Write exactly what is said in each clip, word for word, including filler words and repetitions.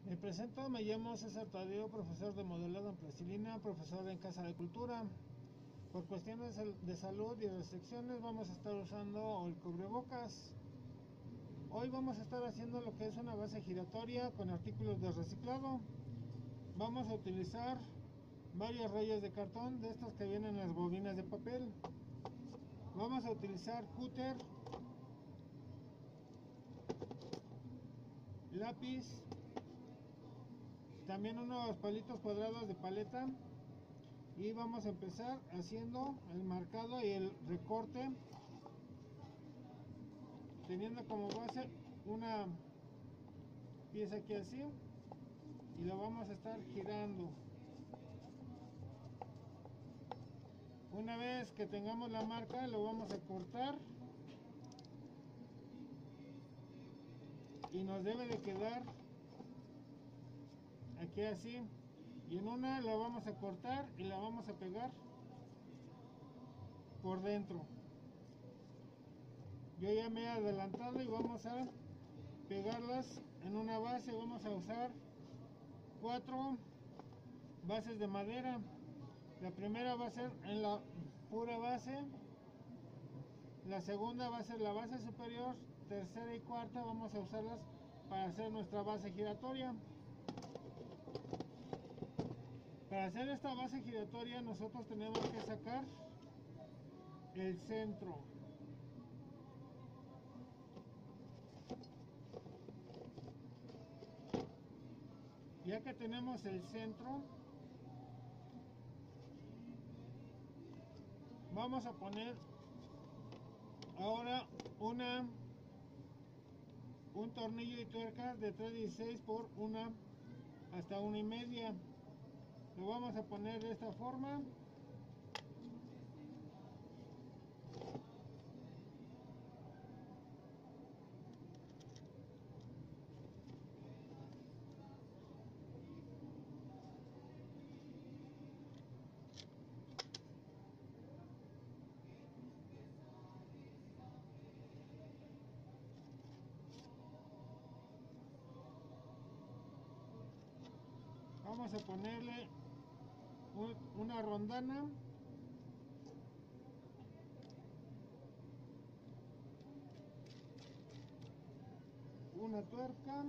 Me presento, me llamo César Tadeo, profesor de modelado en plastilina, profesor en Casa de Cultura. Por cuestiones de salud y restricciones vamos a estar usando el cubrebocas. Hoy vamos a estar haciendo lo que es una base giratoria con artículos de reciclado. Vamos a utilizar varias rayas de cartón, de estas que vienen en las bobinas de papel. Vamos a utilizar cúter, lápiz, también unos palitos cuadrados de paleta, y vamos a empezar haciendo el marcado y el recorte, teniendo como base una pieza aquí así, y lo vamos a estar girando. Una vez que tengamos la marca, lo vamos a cortar y nos debe de quedar aquí así, y en una la vamos a cortar y la vamos a pegar por dentro. Yo ya me he adelantado y vamos a pegarlas en una base. Vamos a usar cuatro bases de madera. La primera va a ser en la pura base, la segunda va a ser la base superior, tercera y cuarta vamos a usarlas para hacer nuestra base giratoria. Para hacer esta base giratoria nosotros tenemos que sacar el centro. Ya que tenemos el centro, vamos a poner ahora una un tornillo y tuerca de tres dieciséis por una hasta una y media. Lo vamos a poner de esta forma. Vamos a ponerle un, una rondana, una tuerca,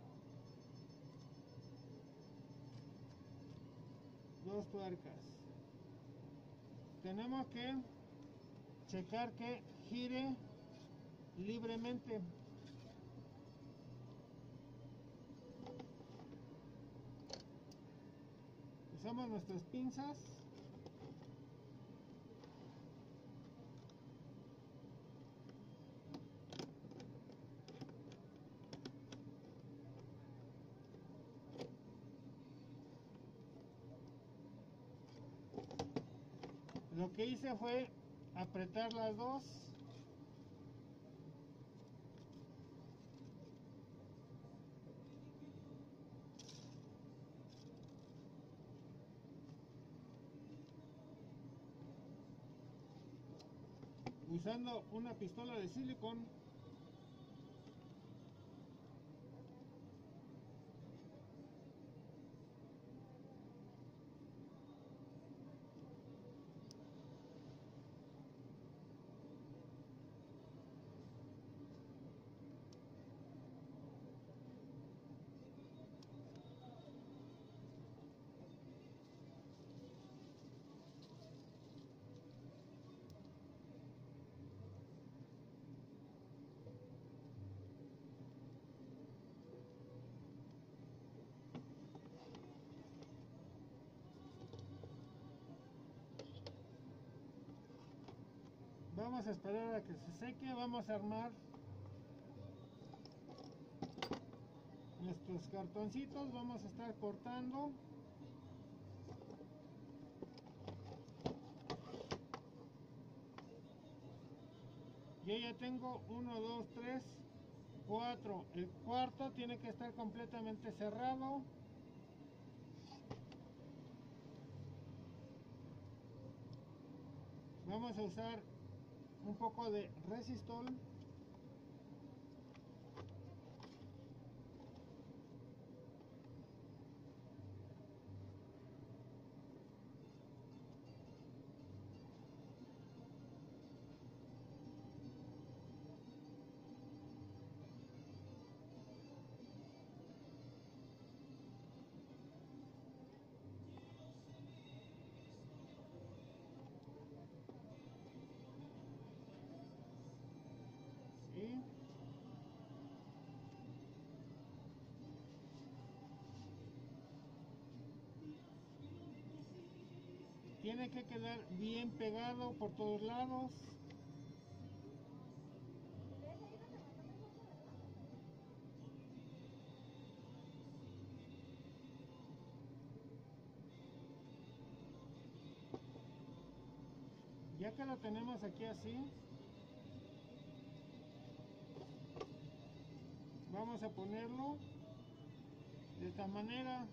dos tuercas. Tenemos que checar que gire libremente. Usamos nuestras pinzas lo que hice fue apretar las dos usando una pistola de silicón. Vamos a esperar a que se seque. Vamos a armar nuestros cartoncitos. Vamos a estar cortando. Yo ya tengo uno, dos, tres, cuatro. El cuarto tiene que estar completamente cerrado. Vamos a usar un poco de resistol. Tiene que quedar bien pegado por todos lados. Ya que lo tenemos aquí así, vamos a ponerlo de esta manera.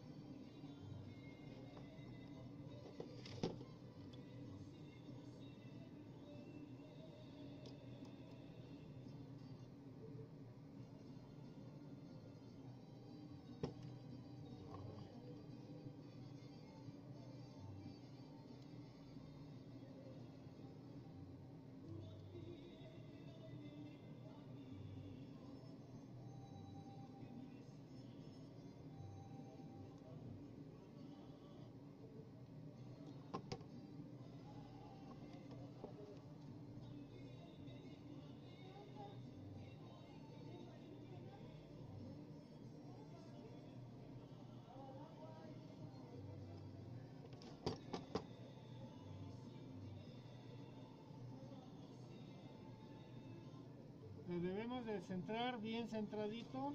Lo debemos de centrar bien centradito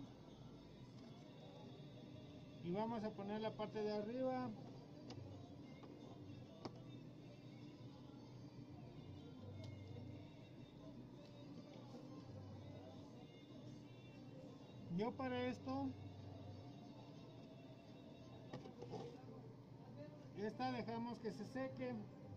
y vamos a poner la parte de arriba. Yo para esto, esta dejamos que se seque.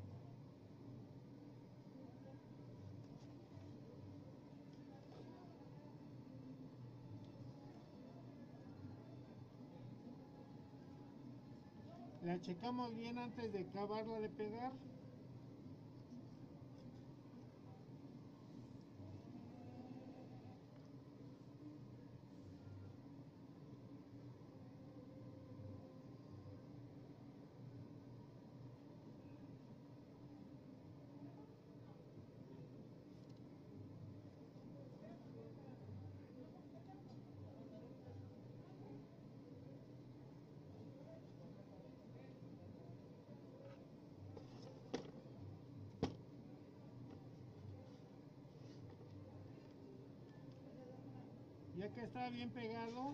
La checamos bien antes de acabarla de pegar. Ya que está bien pegado,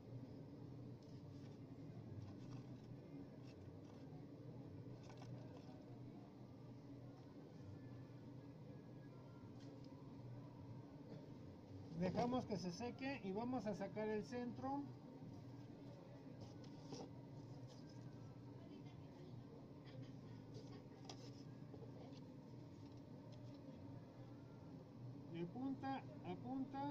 dejamos que se seque y vamos a sacar el centro. De punta a punta.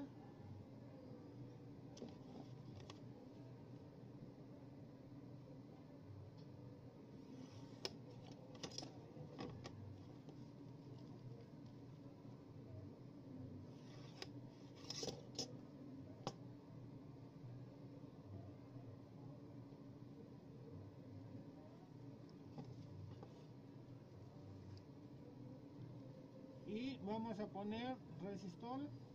Y vamos a poner resistol.